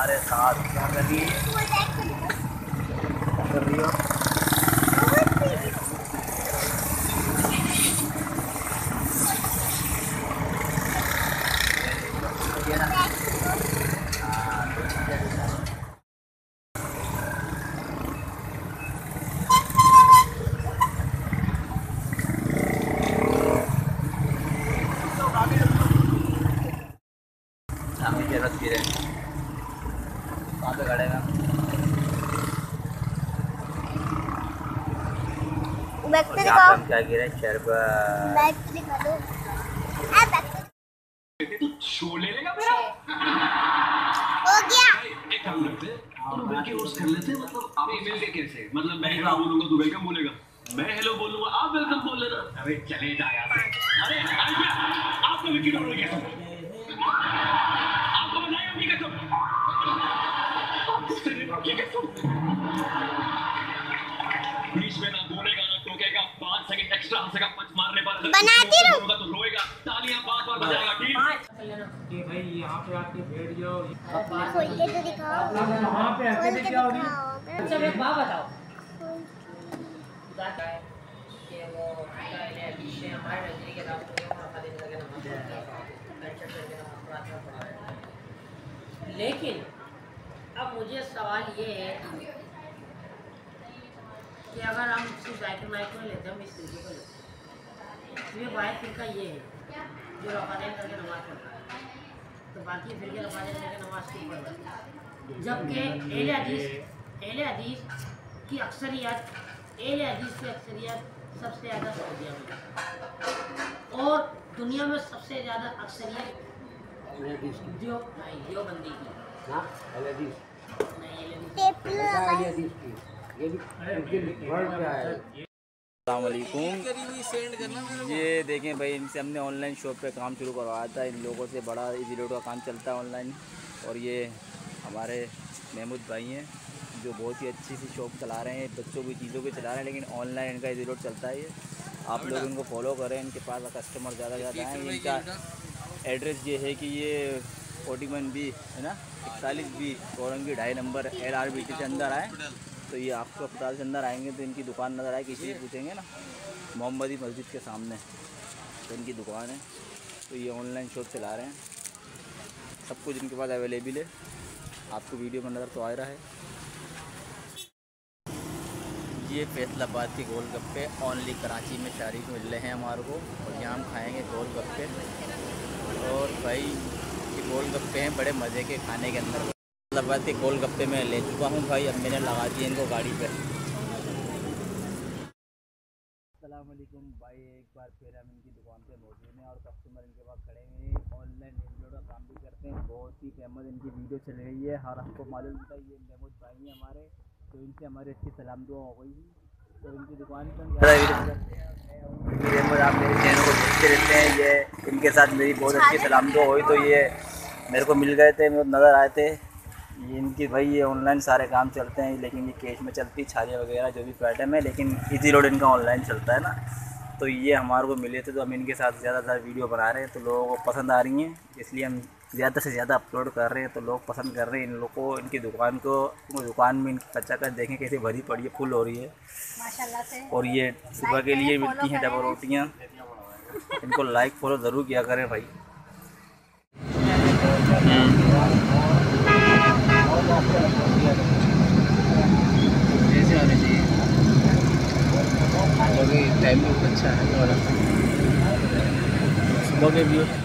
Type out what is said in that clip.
हमारे साथ क्या कर रही हो? सामने शरबत पी रहे हैं, वहाँ पे खड़े हैं। हम क्या गिर रहे हैं? शरबत। शो ले लेगा मेरा? हो गया। एक काम करते हैं, मिलके होस्ट कर लेते हैं। मतलब आप मिलके कैसे? मतलब मैं हेलो बोलूंगा तो वेलकम बोलेगा, मैं हेलो बोलूंगा आप वेलकम बोल लेना। अरे चले जा यार। अरे आपको विकी डोर कैसे? आपको बताया अभी कसम। बीच में ना बोलेगा ना टोकेगा, 5 सेकंड एक्स्ट्रा हंसेगा, पंच मारने पर बनाती होगा तो रोएगा, तालियां बार-बार बजाएगा। ठीक कि भाई यहाँ पे आके बैठ जाओ, खोल के तो दिखाओ। वहाँ पे आके दिखाओ। अच्छा एक बात बताओ, कि वो पीछे हमारे नजरिए के साथ लेकिन अब मुझे सवाल ये है कि अगर हम सिर्फ जाकिर नाइक को लेते हैं, हम इस तरीके को लेते हैं, ये वाहिद फिरका ये है जो रफ़ादैन करके नमाज़ पढ़ता है, तो बाकी फिरके रफ़ादैन करके नमाज़ क्यों पढ़ रहे हैं? जबकि अहले हदीस की अक्सरियत सबसे ज़्यादा सऊदिया में, और दुनिया में सबसे ज़्यादा अक्सरियत देवबंदी की। अस्सलामुअलैकुम। ये देखें भाई, इनसे हमने ऑनलाइन शॉप पे काम शुरू करवाया था। इन लोगों से बड़ा इजी रोड का काम चलता है ऑनलाइन, और ये हमारे महमूद भाई हैं जो बहुत ही अच्छी सी शॉप चला रहे हैं, बच्चों की चीज़ों की चला रहे हैं, लेकिन ऑनलाइन इनका इजी रोड चलता है। ये आप लोग इनको फॉलो करें, इनके पास कस्टमर ज़्यादा आए। इनका एड्रेस ये है कि ये 41B है ना, 41B औरंगी 2.5 नंबर LRBT से अंदर आए तो ये आपको अस्पताल से अंदर आएंगे तो इनकी दुकान नज़र आए, किसी से पूछेंगे ना मोहम्मदी मस्जिद के सामने तो इनकी दुकान है। तो ये ऑनलाइन शॉप चला रहे हैं, सब कुछ इनके पास अवेलेबल है। आपको वीडियो में नज़र तो आ रहा है। ये फैसलाबाद के गोलगप्पे ओनली कराची में तारीख मिल रहे हैं हमारे को, और यहाँ हम खाएँगे गोलगप्पे। और भाई ये गोलगप्पे हैं बड़े मज़े के खाने के अंदर। फैसलाबाद के गोलगप्पे में ले चुका हूँ भाई, अब मैंने लगा दिए इनको गाड़ी पे। अस्सलाम वालेकुम भाई, एक बार फिर हम इनकी दुकान पे मौजूद हैं और कस्टमर इनके पास खड़े हैं। ऑनलाइन वीडियो का काम भी करते हैं, बहुत ही फेमस इनकी वीडियो चल रही है। हर आपको मालूम था ये महमूद भाई हैं हमारे, तो इनसे हमारी अच्छी सलाम दुआ हो गई थी। तो इनकी दुकान पर ज़्यादा वीडियो करते हैं, आप मेरे चैनल को देखते रहते हैं। ये इनके साथ मेरी बहुत अच्छी सलाम दुआ हुई, तो ये मेरे को मिल गए थे, मेरे नज़र आए थे। ये इनकी भाई ये ऑनलाइन सारे काम चलते हैं, लेकिन ये कैश में चलती छाले वगैरह जो भी आइटम है, लेकिन इजी रोड इनका ऑनलाइन चलता है ना। तो ये हमारे को मिले थे, तो हम इनके साथ ज़्यादातर वीडियो बना रहे हैं, तो लोगों को पसंद आ रही हैं, इसलिए हम ज़्यादा से ज़्यादा अपलोड कर रहे हैं। तो लोग पसंद कर रहे हैं इन लोग को, इनकी दुकान को। दुकान में इनकी कच्चा देखें कैसे भरी पड़ी है, फुल हो रही है माशाल्लाह से। और ये सुबह के लिए मिलती हैं डबल रोटियाँ। इनको लाइक फॉलो ज़रूर किया करें भाई। ऐसे आने चाहिए, टाइम भी अच्छा है। सुबह के भी